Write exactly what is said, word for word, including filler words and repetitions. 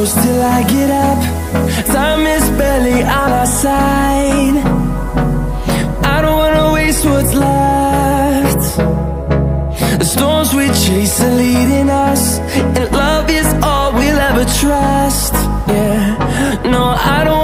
close till I get up. Time is barely on our side. I don't wanna waste what's left. The storms we chase are leading us, and love is all we'll ever trust. Yeah, no, I don't